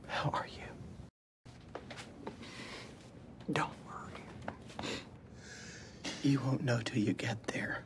How are you? Don't worry. You won't know till you get there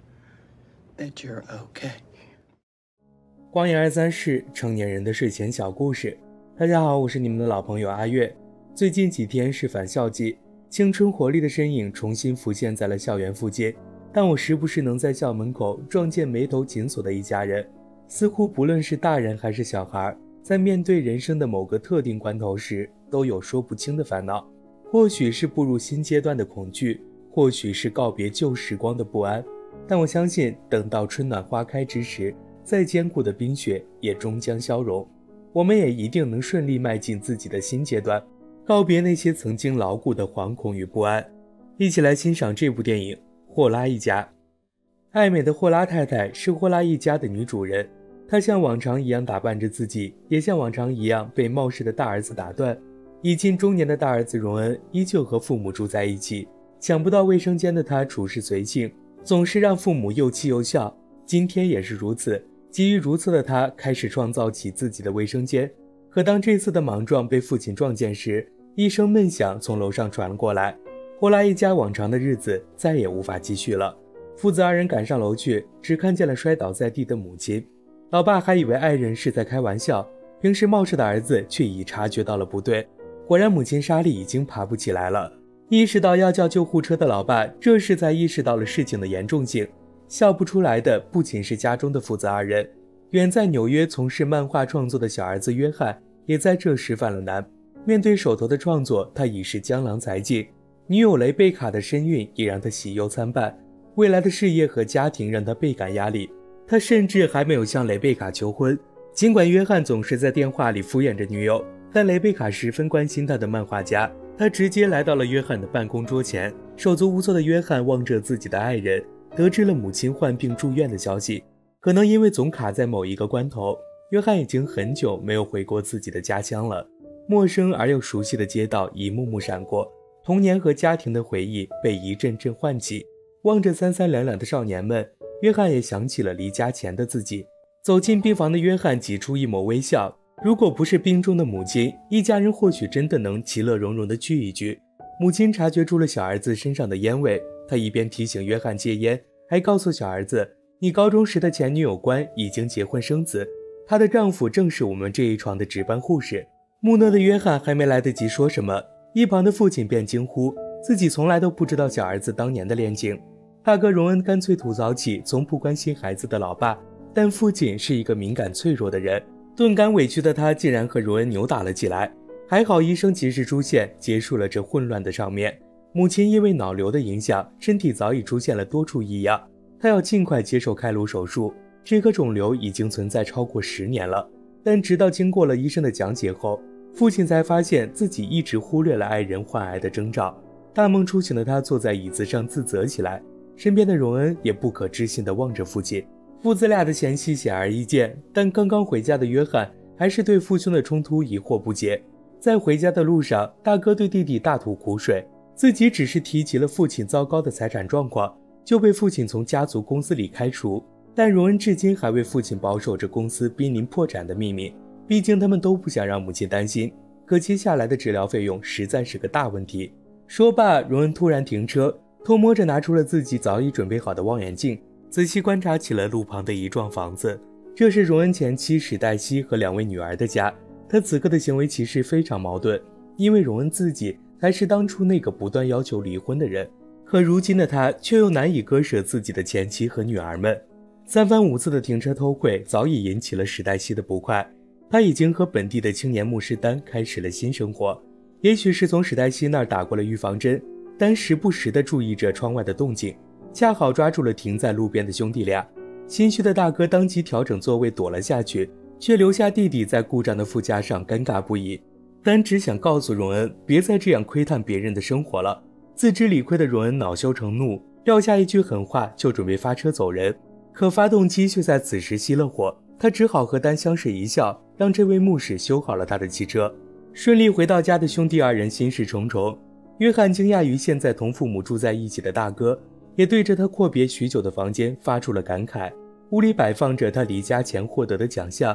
that you're okay. 光影23是成年人的睡前小故事。大家好，我是你们的老朋友阿月。最近几天是返校季，青春活力的身影重新浮现在了校园附近，但我时不时能在校门口撞见眉头紧锁的一家人。似乎不论是大人还是小孩，在面对人生的某个特定关头时，都有说不清的烦恼。或许是步入新阶段的恐惧，或许是告别旧时光的不安，但我相信等到春暖花开之时，再坚固的冰雪也终将消融，我们也一定能顺利迈进自己的新阶段，告别那些曾经牢固的惶恐与不安。一起来欣赏这部电影《霍拉一家》。爱美的霍拉太太是霍拉一家的女主人，她像往常一样打扮着自己，也像往常一样被冒失的大儿子打断。已近中年的大儿子荣恩依旧和父母住在一起，抢不到卫生间的他处事随性，总是让父母又气又笑。今天也是如此，急于如厕的他开始创造起自己的卫生间。可当这次的莽撞被父亲撞见时，一声闷响从楼上传了过来，霍拉一家往常的日子再也无法继续了。父子二人赶上楼去，只看见了摔倒在地的母亲。老爸还以为爱人是在开玩笑，平时冒失的儿子却已察觉到了不对。果然母亲莎莉已经爬不起来了。意识到要叫救护车的老爸这时才意识到了事情的严重性。笑不出来的不仅是家中的父子二人，远在纽约从事漫画创作的小儿子约翰也在这时犯了难。面对手头的创作，他已是江郎才尽，女友雷贝卡的身孕也让他喜忧参半，未来的事业和家庭让他倍感压力。他甚至还没有向雷贝卡求婚。尽管约翰总是在电话里敷衍着女友，但雷贝卡十分关心他的漫画家。他直接来到了约翰的办公桌前，手足无措的约翰望着自己的爱人，得知了母亲患病住院的消息。可能因为总卡在某一个关头，约翰已经很久没有回过自己的家乡了。陌生而又熟悉的街道一幕幕闪过，童年和家庭的回忆被一阵阵唤起。望着三三两两的少年们，约翰也想起了离家前的自己。走进病房的约翰挤出一抹微笑，如果不是病中的母亲，一家人或许真的能其乐融融地聚一聚。母亲察觉出了小儿子身上的烟味，她一边提醒约翰戒烟，还告诉小儿子，你高中时的前女友关已经结婚生子，她的丈夫正是我们这一床的值班护士。木讷的约翰还没来得及说什么，一旁的父亲便惊呼，自己从来都不知道小儿子当年的恋情。大哥荣恩干脆吐槽起从不关心孩子的老爸，但父亲是一个敏感脆弱的人，顿感委屈的他竟然和荣恩扭打了起来。还好医生及时出现，结束了这混乱的场面。母亲因为脑瘤的影响，身体早已出现了多处异样，她要尽快接受开颅手术。这颗肿瘤已经存在超过10年了，但直到经过了医生的讲解后，父亲才发现自己一直忽略了爱人患癌的征兆。大梦初醒的他坐在椅子上自责起来，身边的荣恩也不可置信地望着父亲。父子俩的嫌隙显而易见，但刚刚回家的约翰还是对父兄的冲突疑惑不解。在回家的路上，大哥对弟弟大吐苦水，自己只是提及了父亲糟糕的财产状况，就被父亲从家族公司里开除。但荣恩至今还为父亲保守着公司濒临破产的秘密，毕竟他们都不想让母亲担心。可接下来的治疗费用实在是个大问题。说罢，荣恩突然停车，偷摸着拿出了自己早已准备好的望远镜，仔细观察起了路旁的一幢房子。这是荣恩前妻史黛西和2位女儿的家。他此刻的行为其实非常矛盾，因为荣恩自己才是当初那个不断要求离婚的人，可如今的他却又难以割舍自己的前妻和女儿们。3番5次的停车偷窥早已引起了史黛西的不快，他已经和本地的青年牧师丹开始了新生活。也许是从史黛西那儿打过了预防针，丹时不时地注意着窗外的动静，恰好抓住了停在路边的兄弟俩。心虚的大哥当即调整座位躲了下去，却留下弟弟在故障的副驾上尴尬不已。丹只想告诉荣恩别再这样窥探别人的生活了。自知理亏的荣恩恼羞成怒，撂下一句狠话就准备发车走人，可发动机却在此时熄了火。他只好和丹相视一笑，让这位牧师修好了他的汽车。顺利回到家的兄弟二人心事重重，约翰惊讶于现在同父母住在一起的大哥，也对着他阔别许久的房间发出了感慨。屋里摆放着他离家前获得的奖项，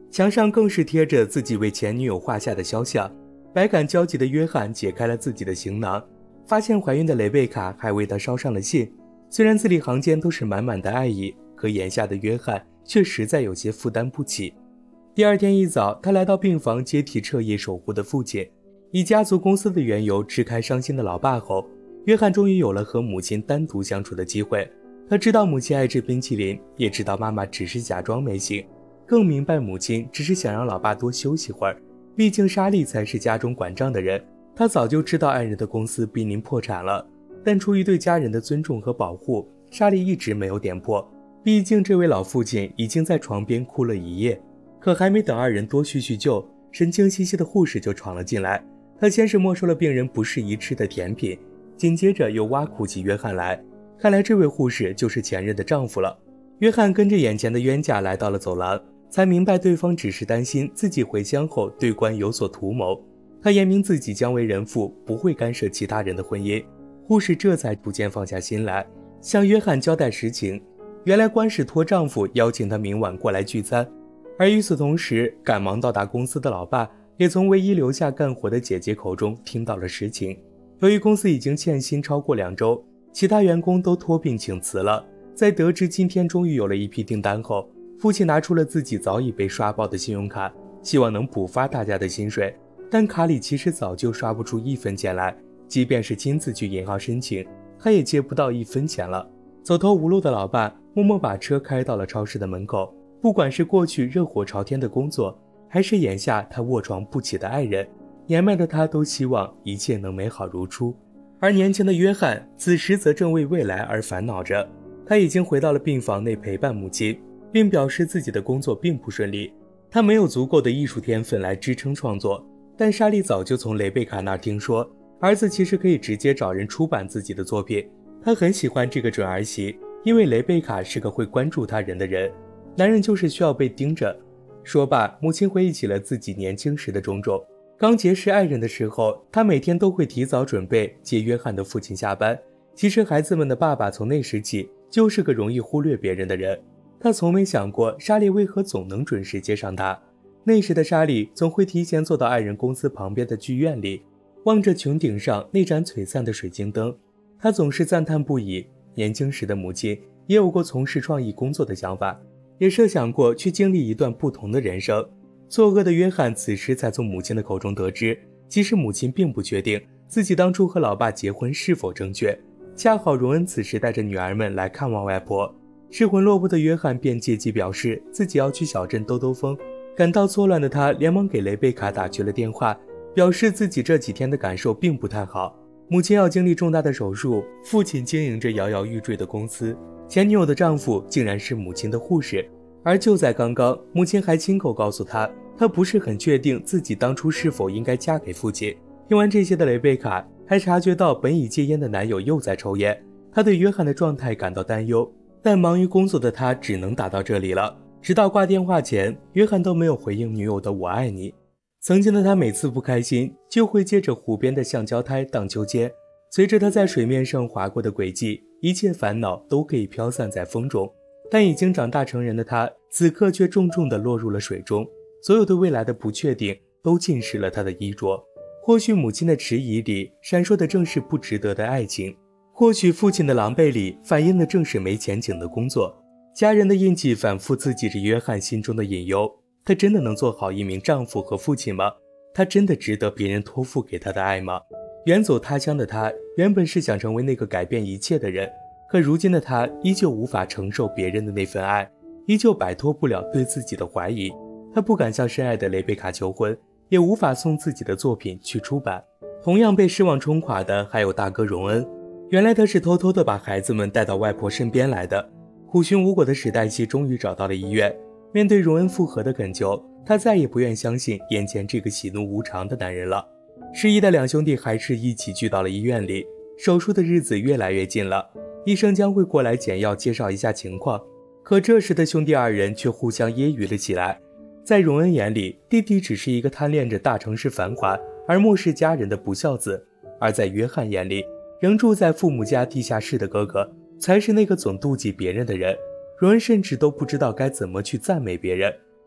墙上更是贴着自己为前女友画下的肖像。百感交集的约翰解开了自己的行囊，发现怀孕的雷贝卡还为他捎上了信。虽然字里行间都是满满的爱意，可眼下的约翰却实在有些负担不起。第二天一早，他来到病房接替彻夜守护的父亲。以家族公司的缘由支开伤心的老爸后，约翰终于有了和母亲单独相处的机会。他知道母亲爱吃冰淇淋，也知道妈妈只是假装没醒，更明白母亲只是想让老爸多休息会儿。毕竟莎莉才是家中管账的人，他早就知道爱人的公司濒临破产了，但出于对家人的尊重和保护，莎莉一直没有点破。毕竟这位老父亲已经在床边哭了一夜。可还没等二人多叙叙旧，神经兮兮的护士就闯了进来。她先是没收了病人不适宜吃的甜品，紧接着又挖苦起约翰来。看来这位护士就是前任的丈夫了。约翰跟着眼前的冤家来到了走廊，才明白对方只是担心自己回乡后对官有所图谋。他言明自己将为人父，不会干涉其他人的婚姻。护士这才逐渐放下心来，向约翰交代实情。原来官是托丈夫邀请他明晚过来聚餐，而与此同时，赶忙到达公司的老爸也从唯一留下干活的姐姐口中听到了实情。由于公司已经欠薪超过2周，其他员工都托病请辞了。在得知今天终于有了一批订单后，父亲拿出了自己早已被刷爆的信用卡，希望能补发大家的薪水，但卡里其实早就刷不出1分钱来，即便是亲自去银行申请，他也借不到1分钱了。走投无路的老爸默默把车开到了超市的门口，不管是过去热火朝天的工作，还是眼下他卧床不起的爱人，年迈的他都希望一切能美好如初。而年轻的约翰此时则正为未来而烦恼着。他已经回到了病房内陪伴母亲，并表示自己的工作并不顺利，他没有足够的艺术天分来支撑创作。但莎莉早就从雷贝卡那儿听说，儿子其实可以直接找人出版自己的作品。他很喜欢这个准儿媳，因为雷贝卡是个会关注他人的人，男人就是需要被盯着。说罢，母亲回忆起了自己年轻时的种种。刚结识爱人的时候，她每天都会提早准备接约翰的父亲下班。其实孩子们的爸爸从那时起就是个容易忽略别人的人。他从没想过莎莉为何总能准时接上他。那时的莎莉总会提前坐到爱人公司旁边的剧院里，望着穹顶上那盏璀璨的水晶灯，她总是赞叹不已。年轻时的母亲也有过从事创意工作的想法，也设想过去经历一段不同的人生。作恶的约翰此时才从母亲的口中得知，其实母亲并不确定自己当初和老爸结婚是否正确。恰好荣恩此时带着女儿们来看望外婆，失魂落魄的约翰便借机表示自己要去小镇兜兜风。感到错乱的他连忙给雷贝卡打去了电话，表示自己这几天的感受并不太好。母亲要经历重大的手术，父亲经营着摇摇欲坠的公司，前女友的丈夫竟然是母亲的护士。而就在刚刚，母亲还亲口告诉他，她不是很确定自己当初是否应该嫁给父亲。听完这些的雷贝卡还察觉到本已戒烟的男友又在抽烟，她对约翰的状态感到担忧，但忙于工作的她只能打到这里了。直到挂电话前，约翰都没有回应女友的我爱你。曾经的他每次不开心就会借着湖边的橡胶胎荡秋千，随着他在水面上划过的轨迹，一切烦恼都可以飘散在风中。但已经长大成人的他此刻却重重地落入了水中，所有对未来的不确定都浸湿了他的衣着。或许母亲的迟疑里闪烁的正是不值得的爱情，或许父亲的狼狈里反映的正是没前景的工作。家人的印记反复刺激着约翰心中的隐忧，他真的能做好一名丈夫和父亲吗？他真的值得别人托付给他的爱吗？远走他乡的他原本是想成为那个改变一切的人，可如今的他依旧无法承受别人的那份爱，依旧摆脱不了对自己的怀疑。他不敢向深爱的雷贝卡求婚，也无法送自己的作品去出版。同样被失望冲垮的还有大哥荣恩，原来他是偷偷地把孩子们带到外婆身边来的。苦寻无果的史黛西终于找到了医院，面对荣恩复合的恳求，他再也不愿相信眼前这个喜怒无常的男人了。失忆的两兄弟还是一起聚到了医院里，手术的日子越来越近了，医生将会过来简要介绍一下情况。可这时的兄弟二人却互相揶揄了起来。在荣恩眼里，弟弟只是一个贪恋着大城市繁华而漠视家人的不孝子，而在约翰眼里，仍住在父母家地下室的哥哥才是那个总妒忌别人的人。荣恩甚至都不知道该怎么去赞美别人。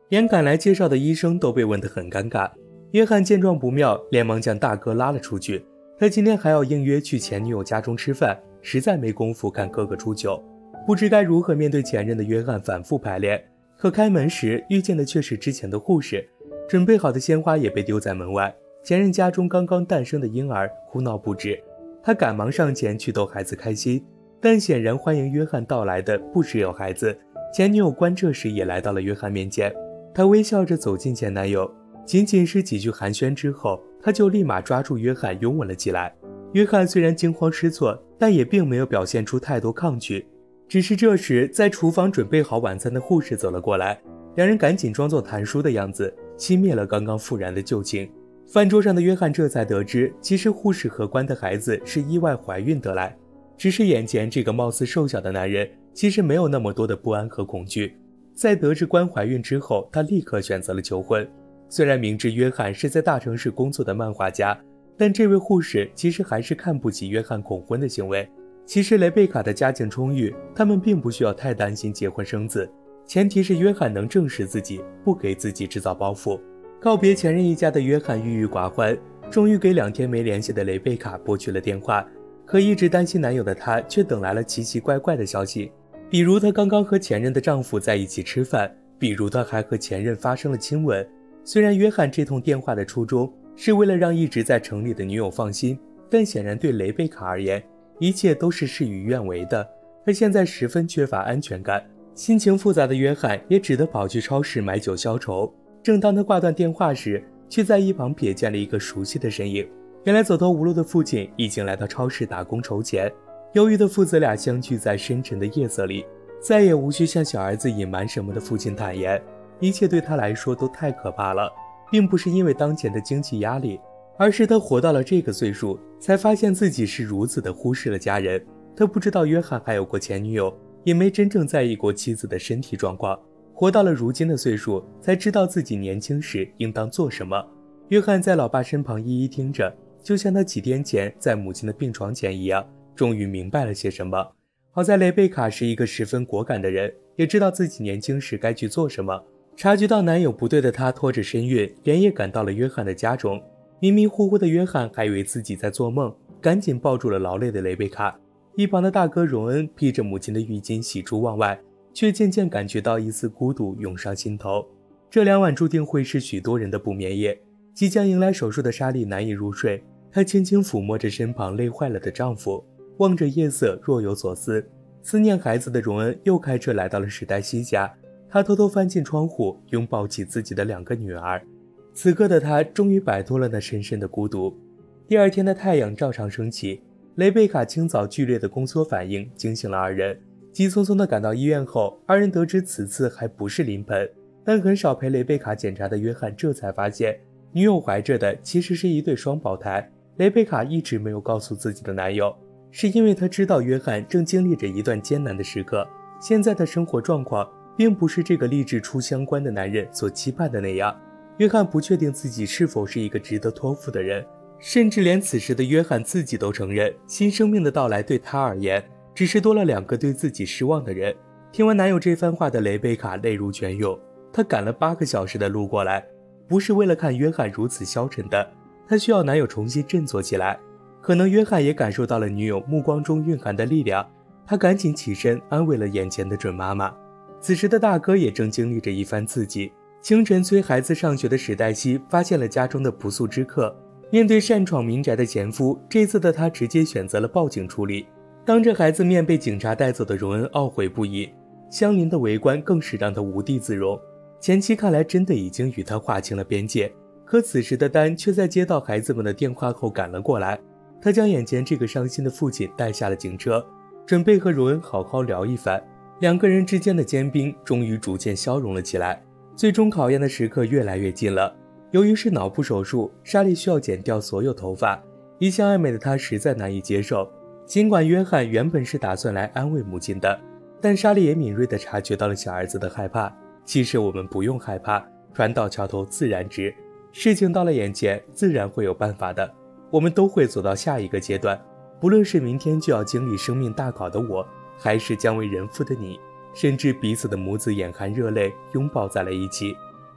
连赶来介绍的医生都被问得很尴尬。约翰见状不妙，连忙将大哥拉了出去。他今天还要应约去前女友家中吃饭，实在没工夫看哥哥出糗。不知该如何面对前任的约翰反复排练，可开门时遇见的却是之前的护士。准备好的鲜花也被丢在门外，前任家中刚刚诞生的婴儿哭闹不止。他赶忙上前去逗孩子开心，但显然欢迎约翰到来的不只有孩子。前女友关这时也来到了约翰面前，她微笑着走进前男友，仅仅是几句寒暄之后，她就立马抓住约翰拥吻了起来。约翰虽然惊慌失措，但也并没有表现出太多抗拒。只是这时在厨房准备好晚餐的护士走了过来，两人赶紧装作谈书的样子，熄灭了刚刚复燃的旧情。饭桌上的约翰这才得知，其实护士和关的孩子是意外怀孕得来，只是眼前这个貌似瘦小的男人其实没有那么多的不安和恐惧。在得知关怀孕之后，他立刻选择了求婚。虽然明知约翰是在大城市工作的漫画家，但这位护士其实还是看不起约翰恐婚的行为。其实雷贝卡的家境充裕，他们并不需要太担心结婚生子，前提是约翰能正视自己，不给自己制造包袱。告别前任一家的约翰郁郁寡欢，终于给2天没联系的雷贝卡拨去了电话。可一直担心男友的她却等来了奇奇怪怪的消息，比如她刚刚和前任的丈夫在一起吃饭，比如她还和前任发生了亲吻。虽然约翰这通电话的初衷是为了让一直在城里的女友放心，但显然对雷贝卡而言，一切都是事与愿违的。她现在十分缺乏安全感，心情复杂的约翰也只得跑去超市买酒消愁。正当他挂断电话时，却在一旁瞥见了一个熟悉的身影。原来走投无路的父亲已经来到超市打工筹钱，忧郁的父子俩相聚在深沉的夜色里，再也无需向小儿子隐瞒什么的父亲坦言，一切对他来说都太可怕了，并不是因为当前的经济压力，而是他活到了这个岁数，才发现自己是如此的忽视了家人。他不知道约翰还有过前女友，也没真正在意过妻子的身体状况。活到了如今的岁数，才知道自己年轻时应当做什么。约翰在老爸身旁一一听着，就像他几天前在母亲的病床前一样，终于明白了些什么。好在雷贝卡是一个十分果敢的人，也知道自己年轻时该去做什么。察觉到男友不对的她拖着身孕，连夜赶到了约翰的家中。迷迷糊糊的约翰还以为自己在做梦，赶紧抱住了劳累的雷贝卡。一旁的大哥荣恩披着母亲的浴巾喜出望外，却渐渐感觉到一丝孤独涌上心头。这2晚注定会是许多人的不眠夜。即将迎来手术的莎莉难以入睡，她轻轻抚摸着身旁累坏了的丈夫，望着夜色若有所思。思念孩子的荣恩又开车来到了史黛西家，他偷偷翻进窗户，拥抱起自己的2个女儿。此刻的他终于摆脱了那深深的孤独。第2天的太阳照常升起，雷贝卡清早剧烈的宫缩反应惊醒了2人。急匆匆地赶到医院后，2人得知此次还不是临盆，但很少陪雷贝卡检查的约翰这才发现，女友怀着的其实是一对双胞胎。雷贝卡一直没有告诉自己的男友，是因为她知道约翰正经历着一段艰难的时刻，现在的生活状况并不是这个立志出乡关的男人所期盼的那样。约翰不确定自己是否是一个值得托付的人，甚至连此时的约翰自己都承认，新生命的到来对他而言只是多了2个对自己失望的人。听完男友这番话的雷贝卡泪如泉涌，她赶了8个小时的路过来，不是为了看约翰如此消沉的，她需要男友重新振作起来。可能约翰也感受到了女友目光中蕴含的力量，他赶紧起身安慰了眼前的准妈妈。此时的大哥也正经历着一番刺激。清晨催孩子上学的史黛西发现了家中的不速之客，面对擅闯民宅的前夫，这次的她直接选择了报警处理。当着孩子面被警察带走的荣恩懊悔不已，相邻的围观更是让他无地自容。前妻看来真的已经与他划清了边界，可此时的丹却在接到孩子们的电话后赶了过来。他将眼前这个伤心的父亲带下了警车，准备和荣恩好好聊一番。2个人之间的坚冰终于逐渐消融了起来，最终考验的时刻越来越近了。由于是脑部手术，莎莉需要剪掉所有头发，一向爱美的她实在难以接受。尽管约翰原本是打算来安慰母亲的，但莎莉也敏锐地察觉到了小儿子的害怕。其实我们不用害怕，船到桥头自然直，事情到了眼前自然会有办法的，我们都会走到下一个阶段。不论是明天就要经历生命大考的我，还是将为人父的你，甚至彼此的母子眼含热泪拥抱在了一起。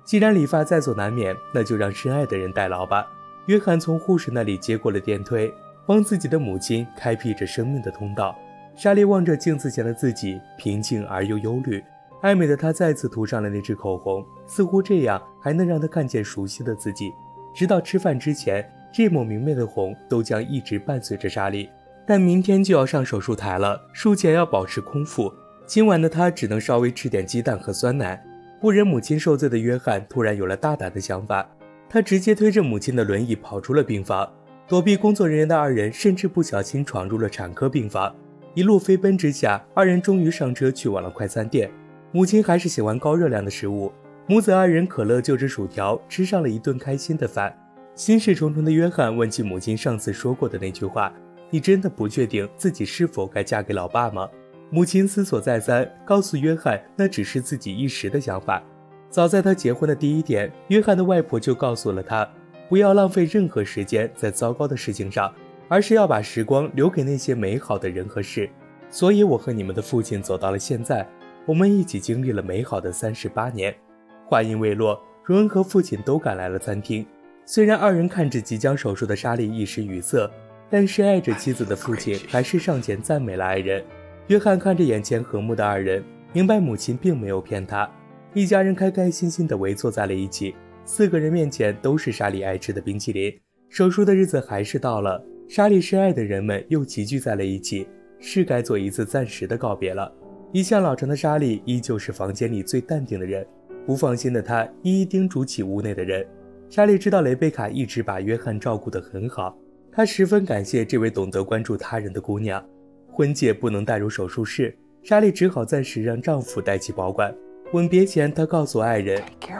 既然理发在所难免，那就让深爱的人代劳吧。约翰从护士那里接过了电推，帮自己的母亲开辟着生命的通道。莎莉望着镜子前的自己，平静而又忧虑。爱美的她再次涂上了那支口红，似乎这样还能让她看见熟悉的自己。直到吃饭之前，这抹明媚的红都将一直伴随着莎莉。但明天就要上手术台了，术前要保持空腹。今晚的她只能稍微吃点鸡蛋和酸奶。不忍母亲受罪的约翰突然有了大胆的想法，他直接推着母亲的轮椅跑出了病房。躲避工作人员的二人甚至不小心闯入了产科病房。一路飞奔之下，二人终于上车去往了快餐店。母亲还是喜欢高热量的食物，母子二人可乐就着薯条吃上了一顿开心的饭。心事重重的约翰问起母亲上次说过的那句话：你真的不确定自己是否该嫁给老爸吗？母亲思索再三，告诉约翰那只是自己一时的想法。早在他结婚的第一天，约翰的外婆就告诉了他，不要浪费任何时间在糟糕的事情上，而是要把时光留给那些美好的人和事。所以我和你们的父亲走到了现在，我们一起经历了美好的38年。话音未落，荣恩和父亲都赶来了餐厅。虽然二人看着即将手术的莎莉一时语塞，但是爱着妻子的父亲还是上前赞美了爱人。约翰看着眼前和睦的二人，明白母亲并没有骗他。一家人开开心心地围坐在了一起，4个人面前都是莎莉爱吃的冰淇淋。手术的日子还是到了，莎莉深爱的人们又齐聚在了一起，是该做一次暂时的告别了。一向老成的莎莉依旧是房间里最淡定的人，不放心的她一一叮嘱起屋内的人。莎莉知道雷贝卡一直把约翰照顾得很好，她十分感谢这位懂得关注他人的姑娘。婚戒不能带入手术室，莎莉只好暂时让丈夫代其保管。吻别前，她告诉爱人，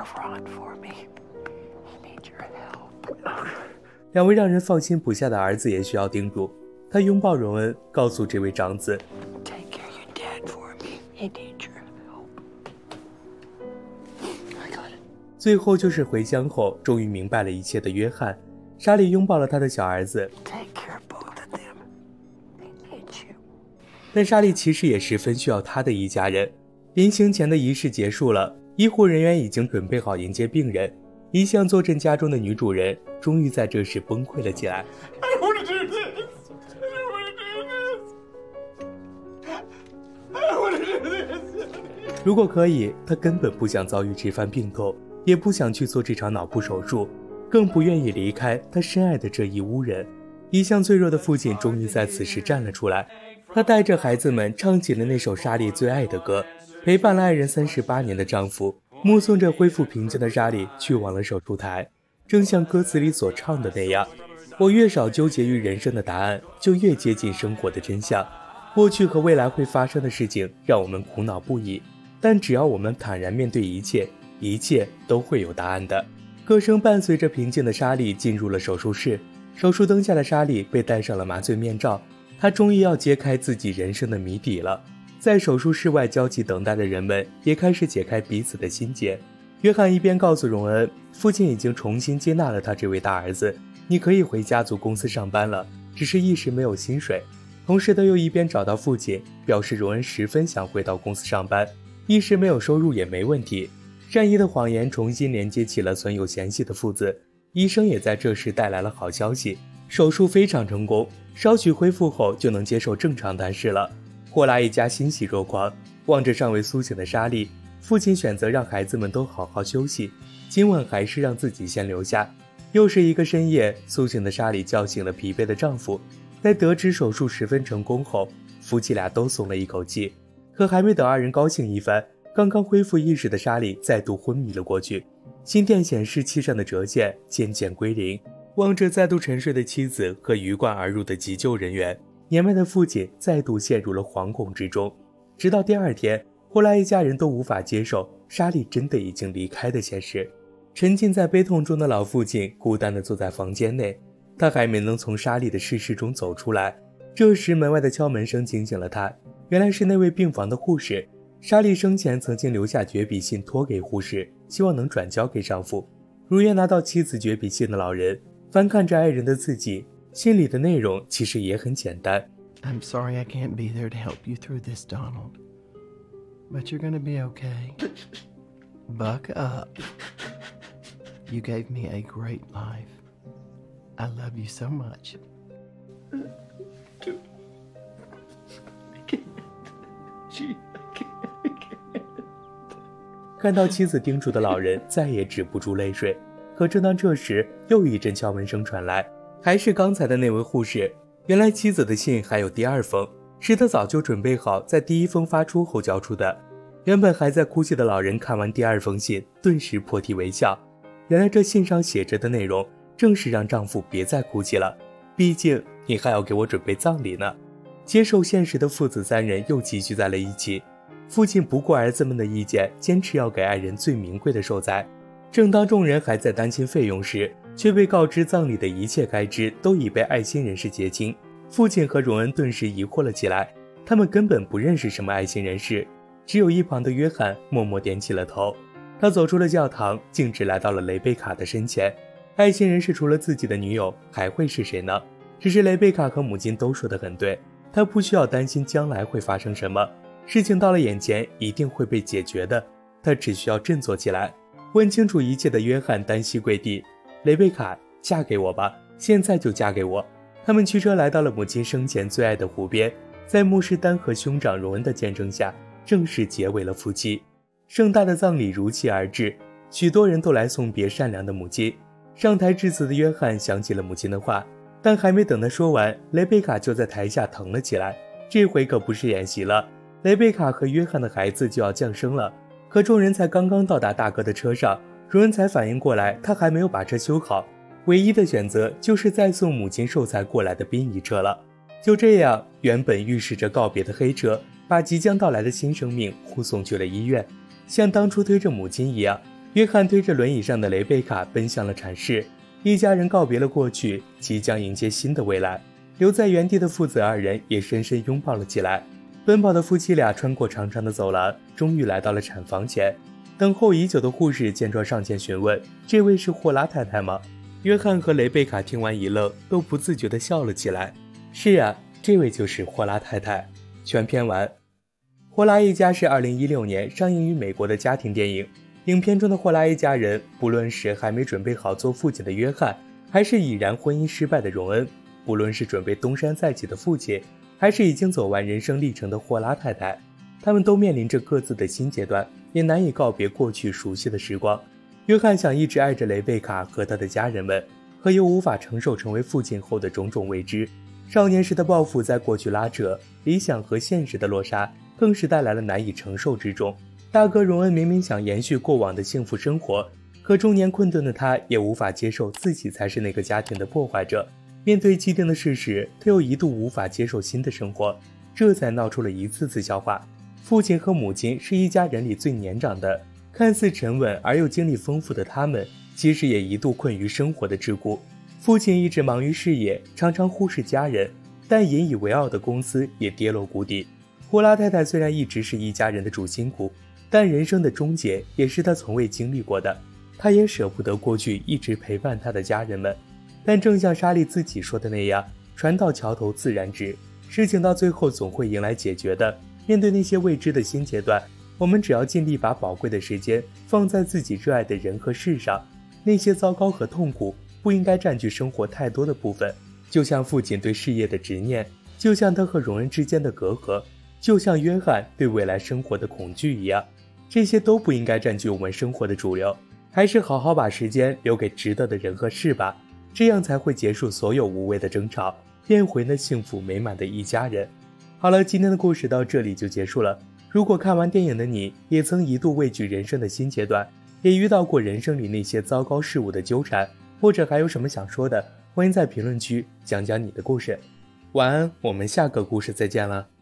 两位让人放心不下的儿子也需要叮嘱。她拥抱荣恩，告诉这位长子，最后就是回乡后终于明白了一切的约翰。莎莉拥抱了他的小儿子，但莎莉其实也十分需要他的一家人。临行前的仪式结束了，医护人员已经准备好迎接病人。一向坐镇家中的女主人终于在这时崩溃了起来。如果可以，她根本不想遭遇这番病痛，也不想去做这场脑部手术，更不愿意离开她深爱的这一屋人。一向脆弱的父亲终于在此时站了出来，他带着孩子们唱起了那首莎莉最爱的歌，陪伴了爱人38年的丈夫，目送着恢复平静的莎莉去往了手术台。正像歌词里所唱的那样，我越少纠结于人生的答案，就越接近生活的真相。过去和未来会发生的事情让我们苦恼不已，但只要我们坦然面对一切，一切都会有答案的。歌声伴随着平静的莎莉进入了手术室，手术灯下的莎莉被戴上了麻醉面罩，她终于要揭开自己人生的谜底了。在手术室外焦急等待的人们也开始解开彼此的心结。约翰一边告诉荣恩，父亲已经重新接纳了他这位大儿子，你可以回家族公司上班了，只是一时没有薪水。同时他又一边找到父亲，表示荣恩十分想回到公司上班，一时没有收入也没问题。善意的谎言重新连接起了存有嫌隙的父子。医生也在这时带来了好消息，手术非常成功，稍许恢复后就能接受正常谈事了。霍拉一家欣喜若狂，望着尚未苏醒的莎莉，父亲选择让孩子们都好好休息，今晚还是让自己先留下。又是一个深夜，苏醒的莎莉叫醒了疲惫的丈夫。在得知手术十分成功后，夫妻俩都松了一口气。可还没等二人高兴一番，刚刚恢复意识的莎莉再度昏迷了过去。心电显示器上的折线渐渐归零。望着再度沉睡的妻子和鱼贯而入的急救人员，年迈的父亲再度陷入了惶恐之中。直到第二天，霍拉一家人都无法接受莎莉真的已经离开的现实。沉浸在悲痛中的老父亲孤单地坐在房间内，他还没能从莎莉的逝世中走出来。这时门外的敲门声惊醒了他，原来是那位病房的护士。莎莉生前曾经留下绝笔信托给护士，希望能转交给丈夫。如愿拿到妻子绝笔信的老人翻看着爱人的字迹，信里的内容其实也很简单。 I'm sorry I can't be there to help you through this, Donald. But you're gonna be okay. Buck up. You gave me a great life. I love you so much. I can't. 看到妻子叮嘱的老人再也止不住泪水，可正当这时，又一阵敲门声传来，还是刚才的那位护士。原来妻子的信还有第二封，是他早就准备好在第一封发出后交出的。原本还在哭泣的老人看完第二封信，顿时破涕为笑。原来这信上写着的内容，正是让丈夫别再哭泣了，毕竟你还要给我准备葬礼呢。接受现实的父子三人又集聚在了一起。父亲不顾儿子们的意见，坚持要给爱人最名贵的寿材。正当众人还在担心费用时，却被告知葬礼的一切开支都已被爱心人士结清。父亲和荣恩顿时疑惑了起来，他们根本不认识什么爱心人士，只有一旁的约翰默默点起了头。他走出了教堂，径直来到了雷贝卡的身前。爱心人士除了自己的女友，还会是谁呢？只是雷贝卡和母亲都说得很对，他不需要担心将来会发生什么，事情到了眼前一定会被解决的，他只需要振作起来。问清楚一切的约翰单膝跪地，雷贝卡，嫁给我吧，现在就嫁给我。他们驱车来到了母亲生前最爱的湖边，在牧师丹和兄长荣恩的见证下，正式结为了夫妻。盛大的葬礼如期而至，许多人都来送别善良的母亲。上台致辞的约翰想起了母亲的话，但还没等他说完，雷贝卡就在台下疼了起来。这回可不是演习了，雷贝卡和约翰的孩子就要降生了。可众人才刚刚到达大哥的车上，荣恩才反应过来，他还没有把车修好，唯一的选择就是再送母亲寿材过来的殡仪车了。就这样，原本预示着告别的黑车，把即将到来的新生命护送去了医院。像当初推着母亲一样，约翰推着轮椅上的雷贝卡奔向了产室。一家人告别了过去，即将迎接新的未来。留在原地的父子二人也深深拥抱了起来。奔跑的夫妻俩穿过长长的走廊，终于来到了产房前。等候已久的护士见状上前询问：“这位是霍拉太太吗？”约翰和雷贝卡听完一愣，都不自觉地笑了起来。是啊，这位就是霍拉太太。全篇完。霍拉一家是2016年上映于美国的家庭电影。影片中的霍拉一家人，不论是还没准备好做父亲的约翰，还是已然婚姻失败的荣恩，不论是准备东山再起的父亲，还是已经走完人生历程的霍拉太太，他们都面临着各自的新阶段，也难以告别过去熟悉的时光。约翰想一直爱着雷贝卡和他的家人们，可又无法承受成为父亲后的种种未知。少年时的抱负在过去拉扯，理想和现实的落差更是带来了难以承受之重。大哥荣恩明明想延续过往的幸福生活，可中年困顿的他也无法接受自己才是那个家庭的破坏者。面对既定的事实，他又一度无法接受新的生活，这才闹出了一次次笑话。父亲和母亲是一家人里最年长的，看似沉稳而又经历丰富的他们，其实也一度困于生活的桎梏。父亲一直忙于事业，常常忽视家人，但引以为傲的公司也跌落谷底。霍拉太太虽然一直是一家人的主心骨，但人生的终结也是他从未经历过的。他也舍不得过去一直陪伴他的家人们，但正像莎莉自己说的那样，船到桥头自然直，事情到最后总会迎来解决的。面对那些未知的新阶段，我们只要尽力把宝贵的时间放在自己热爱的人和事上，那些糟糕和痛苦不应该占据生活太多的部分。就像父亲对事业的执念，就像他和荣恩之间的隔阂，就像约翰对未来生活的恐惧一样，这些都不应该占据我们生活的主流。还是好好把时间留给值得的人和事吧，这样才会结束所有无谓的争吵，变回那幸福美满的一家人。好了，今天的故事到这里就结束了。如果看完电影的你也曾一度畏惧人生的新阶段，也遇到过人生里那些糟糕事物的纠缠，或者还有什么想说的，欢迎在评论区讲讲你的故事。晚安，我们下个故事再见了。